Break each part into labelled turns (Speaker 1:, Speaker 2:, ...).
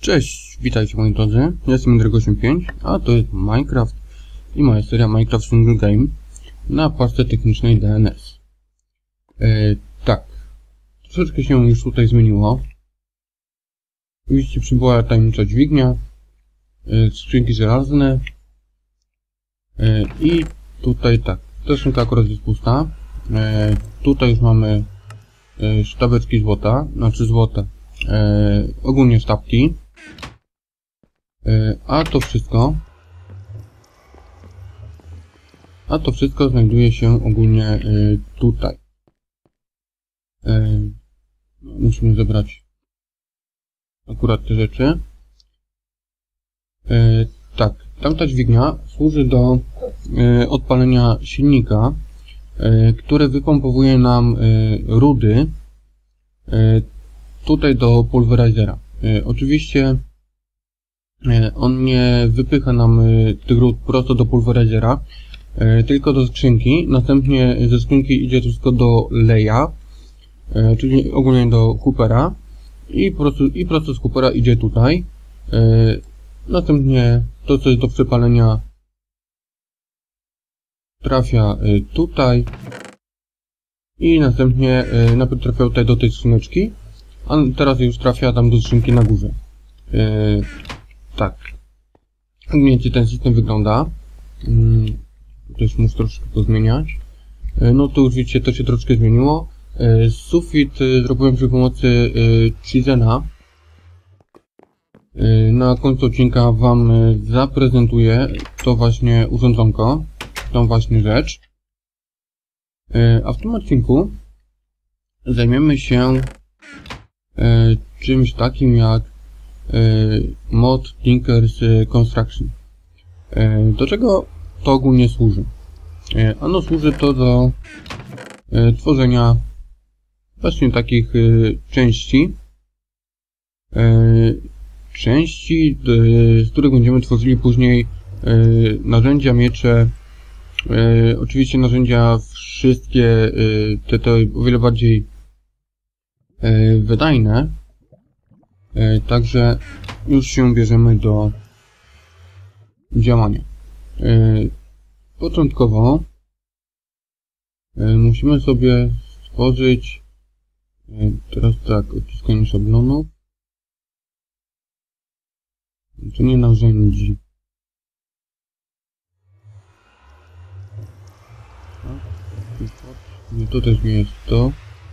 Speaker 1: Cześć, witajcie moi drodzy, ja jestem Indrek85, a to jest Minecraft i moja seria Minecraft Single Game na parce technicznej DNS. Tak, troszeczkę się już tutaj zmieniło. Oczywiście przybyła tajemnicza dźwignia, skrzynki żelazne i tutaj tak, ta skrzynka akurat jest pusta. Tutaj już mamy sztabeczki złota, znaczy złote, ogólnie sztabki. A to wszystko znajduje się ogólnie tutaj. Musimy zebrać akurat te rzeczy. Tak, tamta dźwignia służy do odpalenia silnika, które wypompowuje nam rudy tutaj do pulverizera. Oczywiście on nie wypycha nam tych ród prosto do pulverizera, tylko do skrzynki. Następnie ze skrzynki idzie to wszystko do leja, czyli ogólnie do hoopera i prosto z hoopera idzie tutaj. Następnie to, co jest do przepalenia, trafia tutaj i następnie najpierw trafia tutaj do tej skrzyneczki, a teraz już trafia tam do skrzynki na górze. Tak. Jak mniej więcej ten system wygląda. Też muszę troszkę to zmieniać. No to już widzicie, to się troszkę zmieniło. Sufit zrobiłem przy pomocy Chizena. Na końcu odcinka wam zaprezentuję to właśnie urządzonko, tą właśnie rzecz. A w tym odcinku zajmiemy się czymś takim jak mod Tinker's Construction. Do czego to ogólnie służy? Ano służy to do tworzenia właśnie takich części, z których będziemy tworzyli później narzędzia, miecze, oczywiście narzędzia wszystkie te o wiele bardziej wydajne. Także już się bierzemy do działania. Początkowo musimy sobie stworzyć teraz tak, odciskanie szablonów. To nie narzędzi. Nie, to też nie jest to.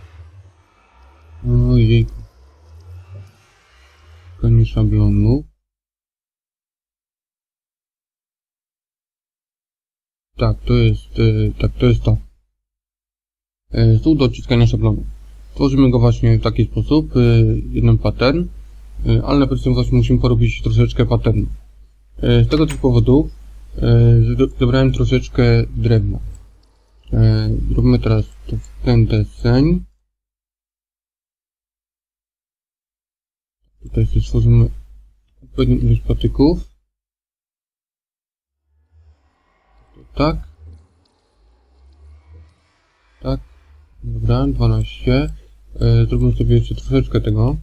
Speaker 1: Ojej. Odciskanie szablonów. Tak, to jest to. Stół do odciskania szablonów. Tworzymy go właśnie w taki sposób, jeden pattern, ale najpierw właśnie musimy porobić troszeczkę patternów. Z tego też powodu zebrałem troszeczkę drewna. Zrobimy teraz ten deseń. Tutaj sobie stworzymy odpowiednią ilość patyków. Tak. Tak. Dobra, 12. Zrobimy sobie jeszcze troszeczkę tego.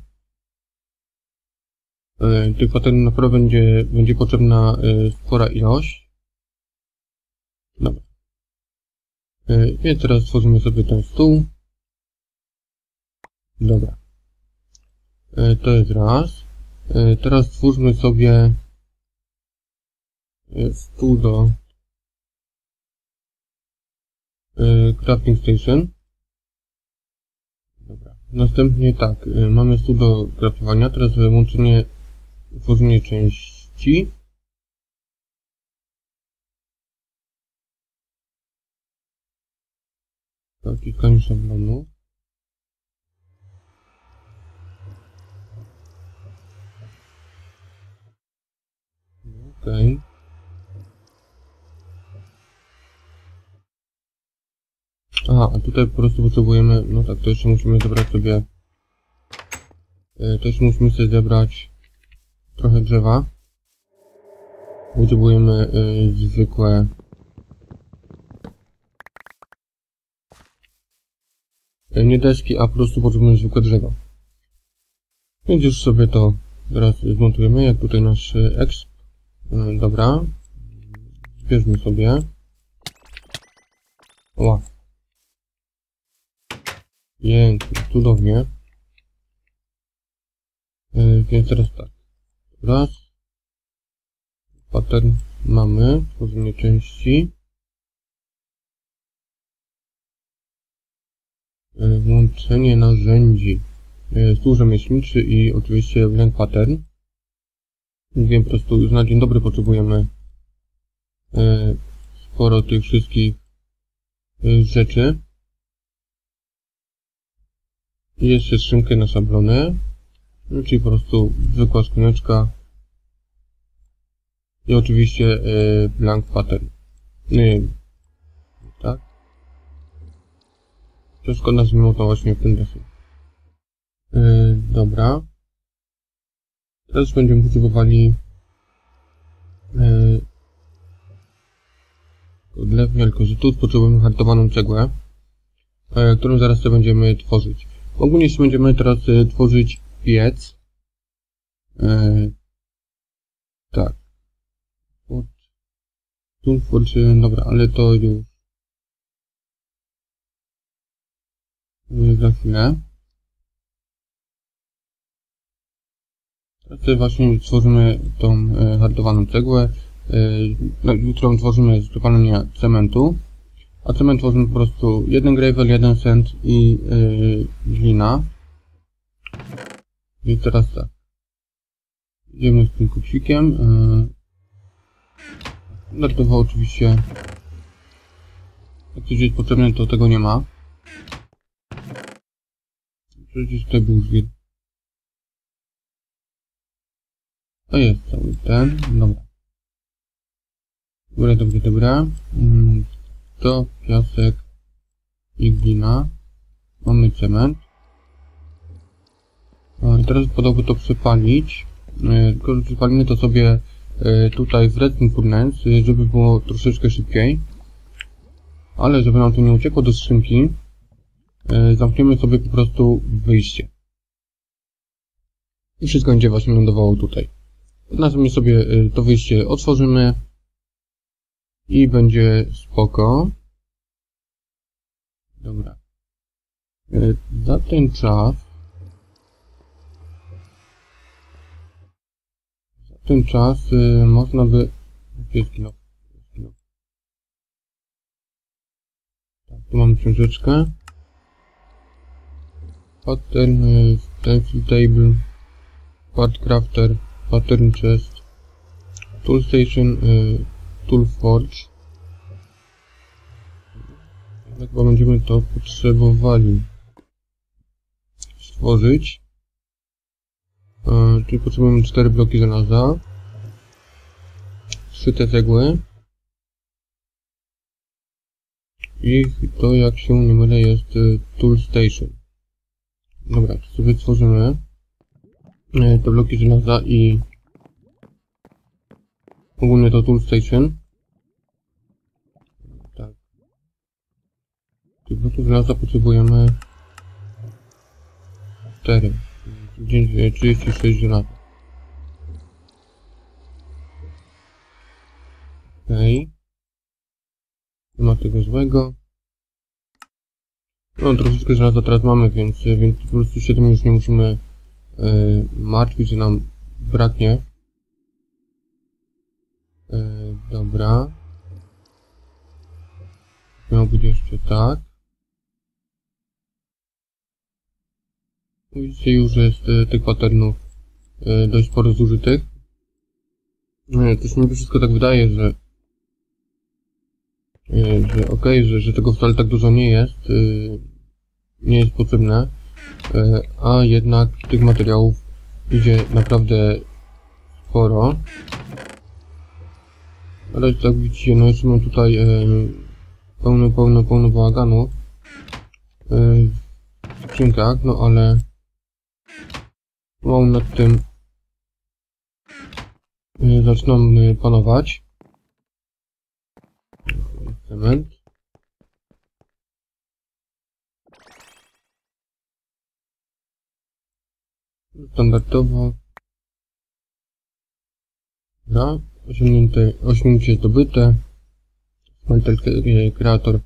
Speaker 1: Tych patternów naprawdę będzie potrzebna spora ilość. Dobra. Więc teraz stworzymy sobie ten stół. Dobra. To jest raz. Teraz stwórzmy sobie stół do crafting station. Dobra. Następnie tak, mamy stół do craftowania. Teraz wyłączenie, tworzenie części. Odciskanie szablonu. Okej. A tutaj po prostu potrzebujemy, no tak, to jeszcze musimy zebrać sobie, trochę drzewa. Potrzebujemy zwykłe, nie deski, a po prostu potrzebujemy zwykłe drzewa. Więc już sobie to Teraz zmontujemy, jak tutaj nasz exp. Dobra. Zbierzmy sobie. Ła. Pięknie, cudownie. Więc teraz tak. Raz. Pattern mamy. Tworzenie części. Włączenie narzędzi. Stół rzemieślniczy i oczywiście blank pattern. Wiem, po prostu już na dzień dobry potrzebujemy sporo tych wszystkich rzeczy. I jeszcze skrzynkę na szablony. Czyli po prostu zwykła skrzyneczka. I oczywiście blank pattern. Tak. Wszystko nazwijmy to właśnie w ten deseń. Dobra. Teraz będziemy potrzebowali odlewnia, tylko że tu potrzebujemy hartowaną cegłę, którą zaraz sobie będziemy tworzyć. Ogólnie jeszcze będziemy teraz tworzyć piec. Tak. Dobra, ale to już za chwilę. Teraz właśnie tworzymy tą hartowaną cegłę, którą tworzymy z przepalenia cementu. A cement tworzymy po prostu 1 gravel, 1 sand i glina. I teraz tak. Idziemy z tym kuksikiem. Dodatkowo oczywiście, jak coś jest potrzebne, to tego nie ma. Przecież tutaj był już jeden. To jest cały ten. Dobra. Dobra. To piasek i glina. Mamy cement. I teraz podałby to przepalić. Tylko że przepalimy to sobie tutaj w Redstone Furnace, żeby było troszeczkę szybciej. Ale żeby nam to nie uciekło do skrzynki, zamkniemy sobie po prostu wyjście. I wszystko będzie właśnie lądowało tutaj. Następnie sobie to wyjście otworzymy i będzie spoko. Dobra. Za ten czas można by... Tak, tu mamy książeczkę. Pattern, stencil table, part crafter, pattern chest, tool station, tool forge. Chyba będziemy to potrzebowali stworzyć. Czyli potrzebujemy 4 bloki żelaza, 3 te cegły i to, jak się nie mylę, jest tool station. Dobra, to sobie stworzymy te bloki żelaza i ogólnie to tool station. Tak. Tych bloków żelaza potrzebujemy 4. 36 żelaza. Okej. Nie ma tego złego. No troszeczkę żelaza teraz mamy, więc po prostu się tym już nie musimy martwić, że nam braknie. Dobra. Miało być jeszcze tak. Widzicie już, że jest tych patternów dość sporo zużytych. To się mi wszystko tak wydaje, że okej, że tego wcale tak dużo nie jest potrzebne, a jednak tych materiałów idzie naprawdę sporo. Ale jak widzicie, no jeszcze mam tutaj pełno bałaganu w skrzynkach, no ale mam nad tym zaczynam panować. Cement. Standardowo Dobra, osiągnięcie zdobyte. Smelter Creator.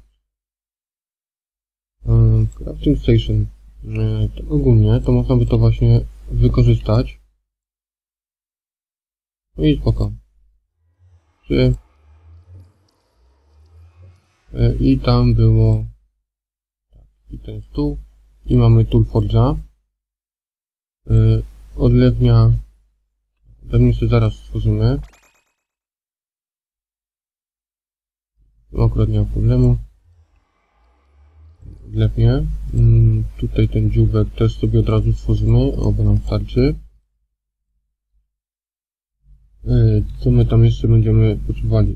Speaker 1: Crafting Station. Tak ogólnie to można by to właśnie wykorzystać. No i spoko. I tam było... I ten jest tu. I mamy Tool Forge'a. Odlewnia. Odlewnię sobie zaraz stworzymy. Akurat nie ma problemu. Odlewnię. Tutaj ten dzióbek też sobie od razu stworzymy. Bo nam starczy. Co my tam jeszcze będziemy potrzebowali?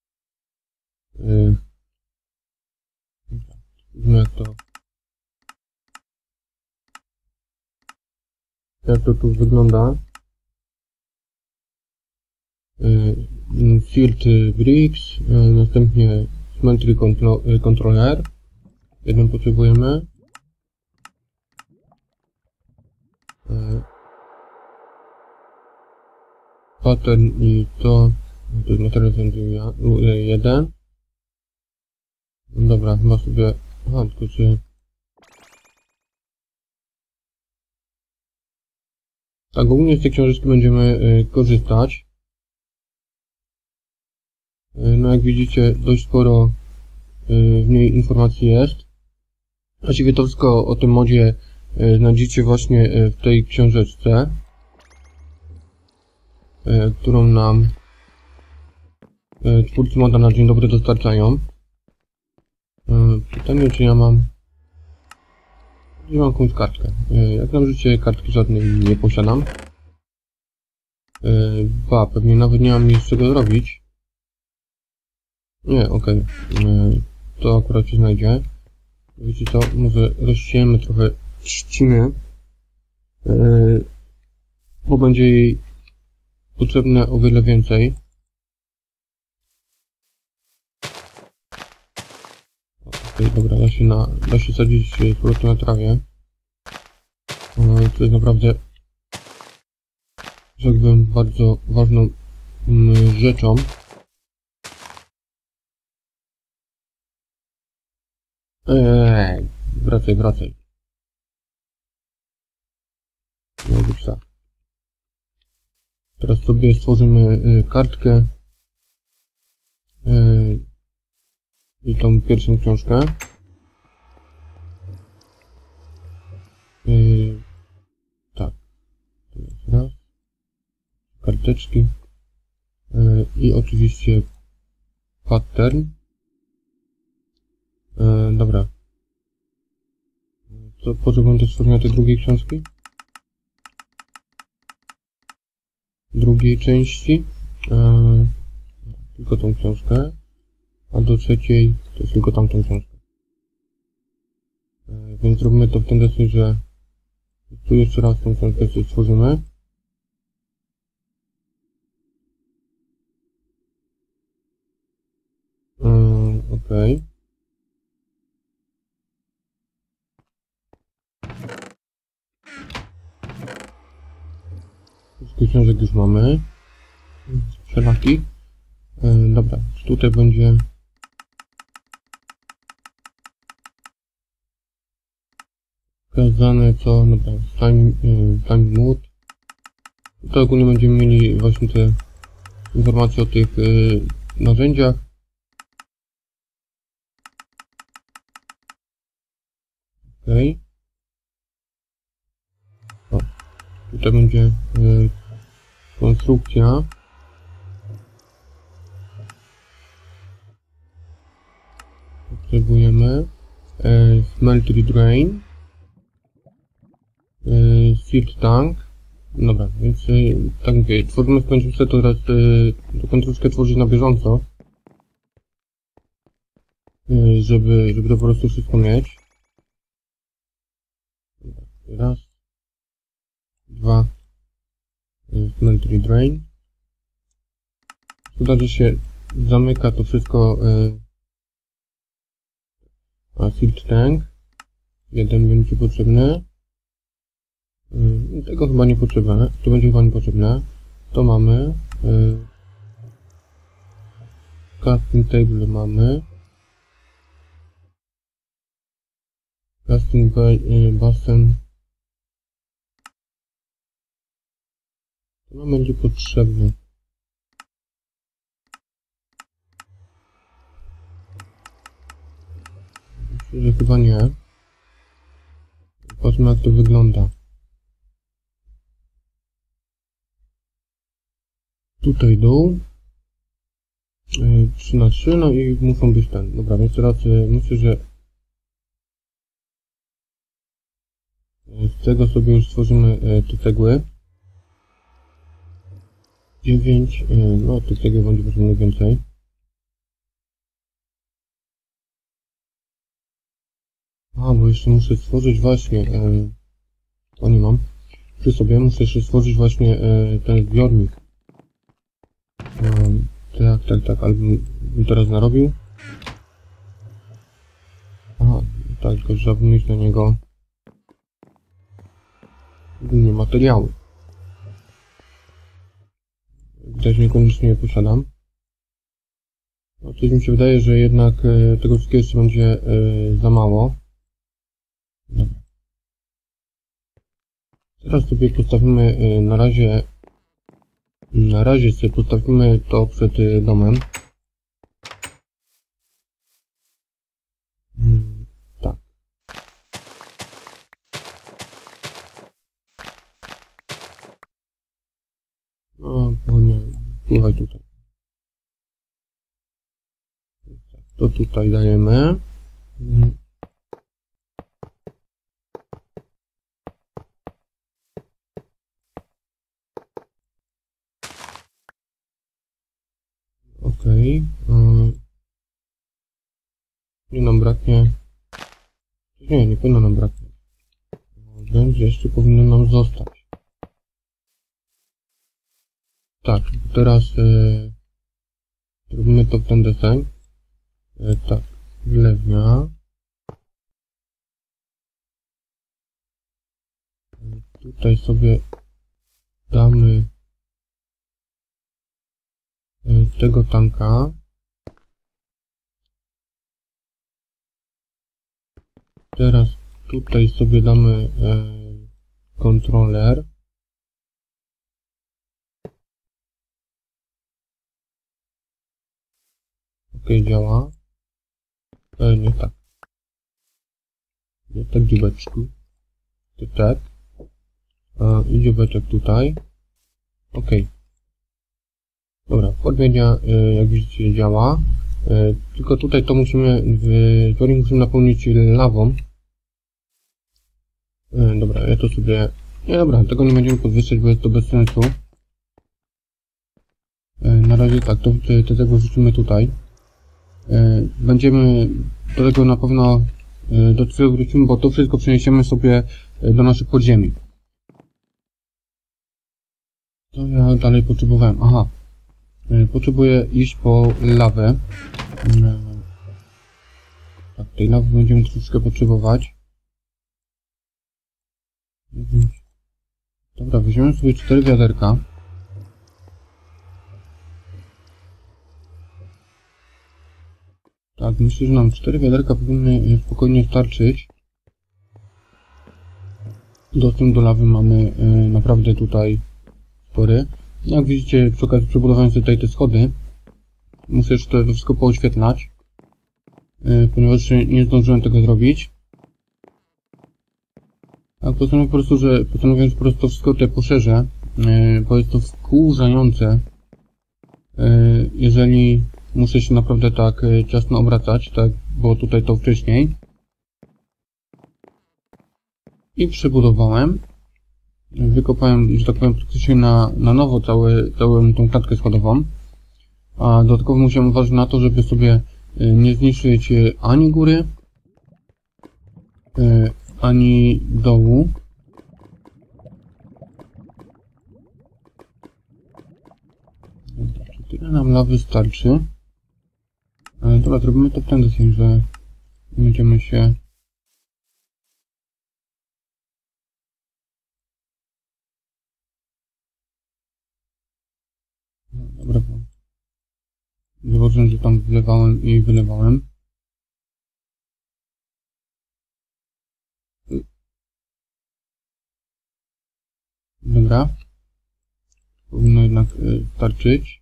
Speaker 1: Jak to tu wygląda. Field Bricks, następnie Smeltery Controller. Jeden potrzebujemy. Pattern i to jest materiał 1. Dobra, chyba sobie... Aha, tylko czy... Tak, ogólnie z tej książeczki będziemy korzystać. No jak widzicie, dość sporo w niej informacji jest. Właściwie to wszystko o tym modzie znajdziecie właśnie w tej książeczce, którą nam twórcy moda na dzień dobry dostarczają. Pytanie, czy ja mam... Gdzie mam jakąś kartkę? Jak na życie kartki żadnej nie posiadam. Pewnie nawet nie mam nic z czego zrobić. Nie, okej. To akurat się znajdzie. Wiecie co, może rozsiejemy trochę trzciny. Bo będzie jej potrzebne o wiele więcej. Dobra, da się sadzić z na trawie. To jest naprawdę, rzekłbym, bardzo ważną rzeczą. Wracaj. No być tak. Teraz sobie stworzymy kartkę. I tą pierwszą książkę. Tak. To jest raz. Karteczki. I oczywiście pattern. Dobra. To potrzebujemy też stworzenia tej drugiej książki. Drugiej części. Tylko tą książkę. A do trzeciej to jest tylko tamtą książkę. Więc zrobimy to w ten sposób, że tu jeszcze raz tą książkę sobie stworzymy. Okej. Wszystkie książek już mamy. Wszelaki. Dobra, tutaj będzie wskazane co, dobra, time mode. To ogólnie będziemy mieli właśnie te informacje o tych narzędziach. Okej. Tutaj będzie konstrukcja. Potrzebujemy Smeltery Drain, Sealed Tank. Dobra, więc tak mówię, tworzymy, skończymy sobie to teraz taką troszkę tworzyć na bieżąco, żeby to po prostu wszystko mieć. Raz, dwa, Smeltery Drain. Szkoda, że się zamyka to wszystko. A Sealed Tank. Jeden będzie potrzebny. Tego chyba nie potrzebne. To będzie chyba niepotrzebne. To mamy. Casting table mamy. Casting basen. To nam będzie potrzebny. Myślę, że chyba nie. Zobaczmy, jak to wygląda. Tutaj dół. 3 na 3, no i muszą być ten. Dobra, więc teraz myślę, że z tego sobie już stworzymy te cegły. 9, no tych cegieł będzie potrzebne więcej. A, bo jeszcze muszę stworzyć właśnie, to nie mam. Przy sobie muszę jeszcze stworzyć właśnie ten zbiornik. Tak, ale bym teraz narobił. Aha, tak, tylko trzeba wymyślić na niego głównie materiały. Też niekoniecznie je posiadam. No, coś mi się wydaje, że jednak tego wszystkiego jeszcze będzie za mało. Dobra. Teraz sobie postawimy na razie sobie postawimy to przed domem. Tak. No, nie, pływaj tutaj. To tutaj dajemy. Okej. Nie nam braknie. Nie powinno nam braknie. Będzie jeszcze powinno nam zostać. Tak, teraz robimy to w ten deseń. Tak, wlewnia. Tutaj sobie damy tego tanka. Teraz tutaj sobie damy kontroler. Ok, działa. Nie tak. Nie tak, dziubeczki. To tak. I dziubeczek tutaj. Ok. Dobra, podmienia jak widzicie działa. Tylko tutaj to musimy, zbiornik musimy napełnić lawą. Dobra, ja to sobie... Nie, dobra, tego nie będziemy podwyższać, bo jest to bez sensu. Na razie tak, to tego wrzucimy tutaj. Będziemy do tego na pewno do tego wrócimy, bo to wszystko przeniesiemy sobie do naszych podziemi. Co ja dalej potrzebowałem? Aha. Potrzebuję iść po lawę. Tak, tej lawy będziemy troszeczkę potrzebować. Dobra, weźmiemy sobie 4 wiaderka. Tak, myślę, że nam 4 wiaderka powinny spokojnie starczyć. Dostęp do lawy mamy naprawdę tutaj spory. Jak widzicie, przy okazji przebudowałem sobie tutaj te schody. Muszę jeszcze to wszystko pooświetlać, ponieważ nie zdążyłem tego zrobić. A postanowiłem po prostu to wszystko tutaj poszerzę, bo jest to wkurzające, jeżeli muszę się naprawdę tak ciasno obracać, tak było tutaj to wcześniej. I przebudowałem. Wykopałem, że tak powiem, praktycznie na nowo całą tą klatkę schodową. A dodatkowo musiałem uważać na to, żeby sobie nie zniszczyć ani góry, ani dołu. Tyle nam lawy starczy. Dobra, zrobimy to w ten sposób, że będziemy się... Dobra, Zobaczyłem, że tam wlewałem i wylewałem. Dobra. Powinno jednak starczyć.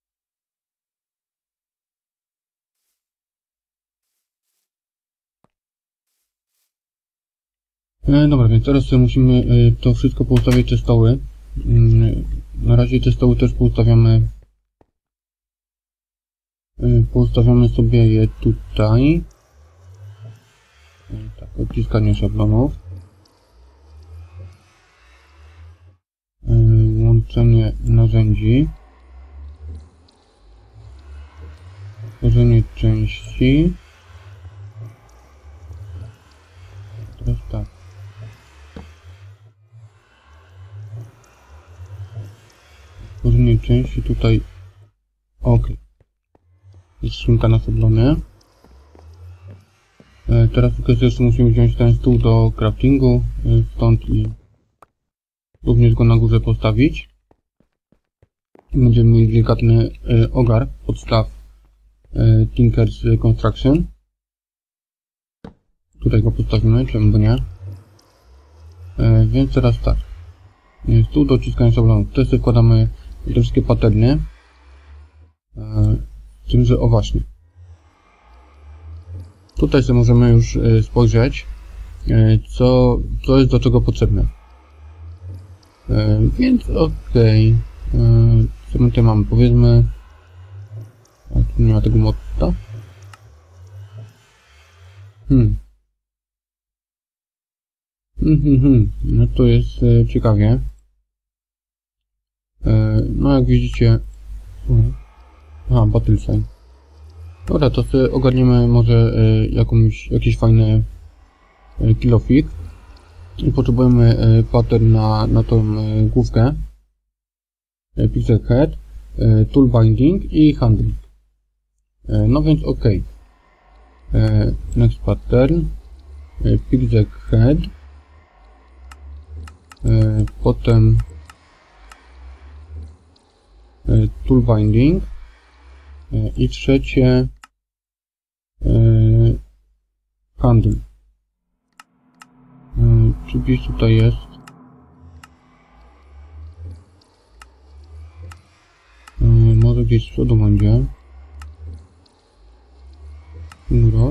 Speaker 1: Dobra, więc teraz musimy to wszystko poustawiać, te stoły. Na razie te stoły też poustawiamy. Poustawiamy sobie je tutaj. Tak, odciskanie szablonów. Łączenie narzędzi. Tworzenie części. Teraz tak. Tworzenie części tutaj. OK. Jest szynka na szablony. Teraz tylko jeszcze musimy wziąć ten stół do craftingu. Stąd i również go na górze postawić. Będziemy mieli delikatny ogar podstaw Tinker's Construction. Tutaj go postawimy, czemu by nie. Więc teraz tak. Stół do odciskania szablonów. Tutaj sobie wkładamy te wszystkie patterny. Z tym, że o właśnie. Tutaj sobie możemy już spojrzeć, co jest do czego potrzebne. Więc okej. Co my tutaj mamy? Powiedzmy... A tu nie ma tego motta. No to jest ciekawie. No jak widzicie... Aha, battle sign. Dobra, to sobie ogarniemy może jakiś fajny kilofik. I potrzebujemy pattern na tą główkę. Pixel head, tool binding i handling. No więc ok. Next pattern. Pixel head. Potem tool binding. I trzecie handle. Czy gdzieś tutaj jest? Może gdzieś z przodu będzie. Nurot.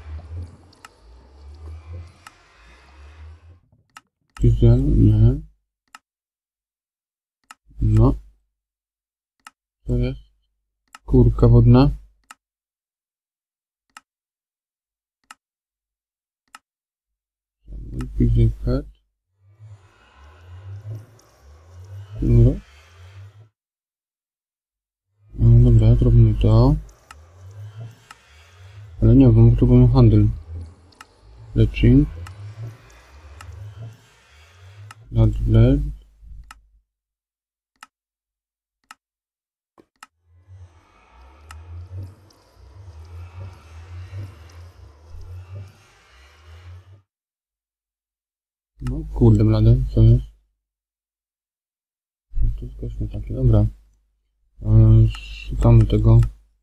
Speaker 1: Diesel, nie. No. To jest? Kurka wodna. Pixel head. No. Dobra, zrobimy to. Ale nie, bo potrzebujemy handel. Leczing. Nadled. No kurde blady, co jest? To skośmy takie, dobra. Szukamy tego.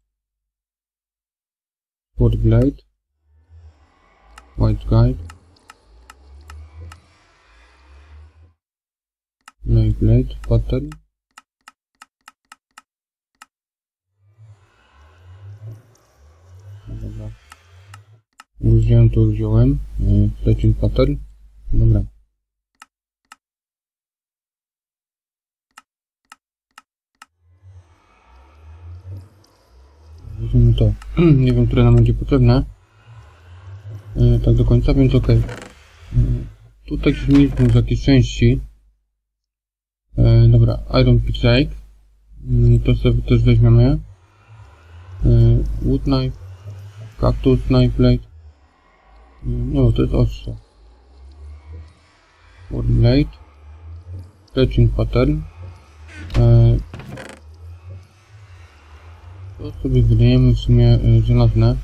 Speaker 1: Sword Blade. White Guide. Knife Blade, pattern. Dobra. Wziąłem to, wziąłem. Fletching pattern. Dobra. Weźmiemy to. Nie wiem, które nam będzie potrzebne. Tak do końca, więc ok. Tutaj mieliśmy jakieś części. Dobra, Iron Pickaxe. To sobie też weźmiemy. Wood Knife. Cactus Knife Blade. No, to jest ostrze. Sword Blade. Stretching Pattern. To sobie wydajemy w sumie żelazne.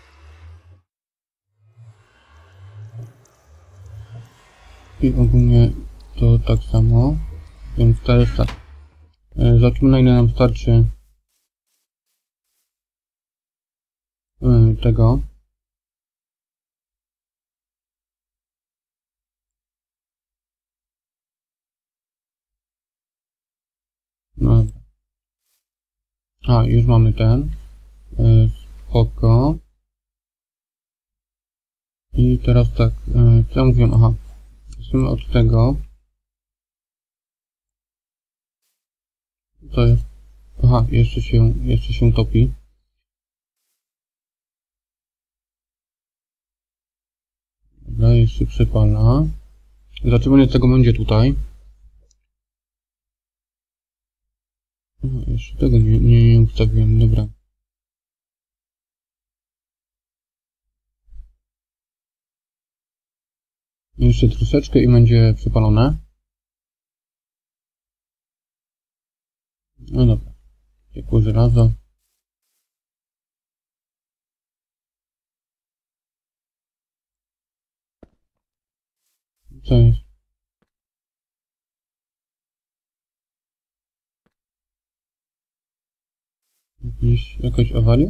Speaker 1: I ogólnie to tak samo. Więc teraz tak. Zobaczymy, na ile nam starczy tego. No. A, już mamy ten. Spoko. I teraz tak, co ja mówiłem? Aha. Zacznijmy od tego. Co jest? Aha, jeszcze się topi. Dobra, jeszcze przypala. Dlaczego tego będzie tutaj? Aha, jeszcze tego nie ustawiłem, dobra. Jeszcze troszeczkę i będzie przypalone. No dobra. Ciepłe żelazo. Co jest? Jakaś awaria?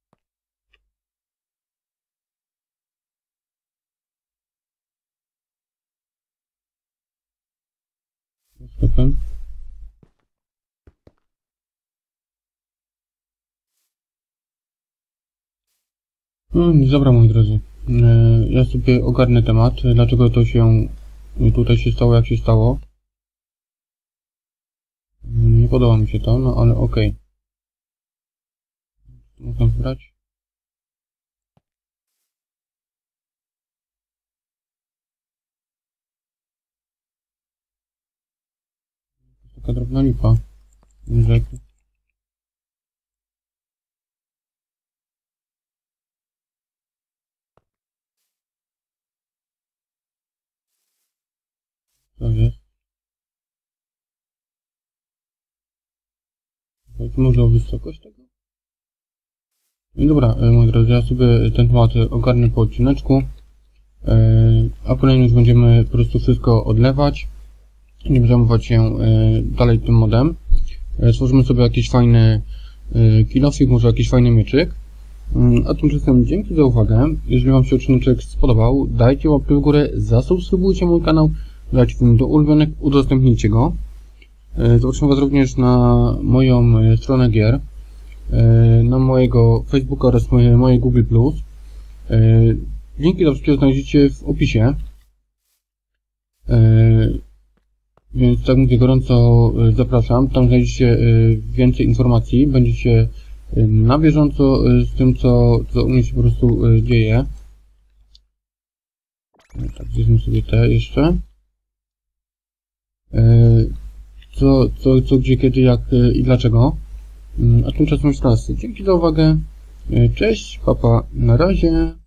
Speaker 1: Stopem. No dobra, moi drodzy. Ja sobie ogarnę temat, dlaczego to się tutaj się stało, jak się stało. Nie podoba mi się to, no ale okej. Można wybrać. Taka drobna lipa. Rzekł. Co jest? Może o wysokość tego? No dobra, moi drodzy, ja sobie ten temat ogarnę po odcineczku. A kolejny już będziemy po prostu wszystko odlewać. Nie będziemy zajmować się dalej tym modem. Stworzymy sobie jakiś fajny kilofik, może jakiś fajny mieczyk. A tymczasem dzięki za uwagę. Jeżeli Wam się odcinek spodobał, dajcie łapkę w górę, zasubskrybujcie mój kanał, dajcie film do ulubionych, udostępnijcie go. Zobaczymy Was również na moją stronę gier, na mojego Facebooka oraz moje Google+. Linki do wszystkiego znajdziecie w opisie. Więc tak mówię, gorąco zapraszam. Tam znajdziecie więcej informacji. Będziecie na bieżąco z tym, co u mnie się po prostu dzieje. Tak, zjedzmy sobie te jeszcze. Co, gdzie, kiedy, jak i dlaczego. A tymczasem jeszcze raz dzięki za uwagę. Cześć, papa, na razie.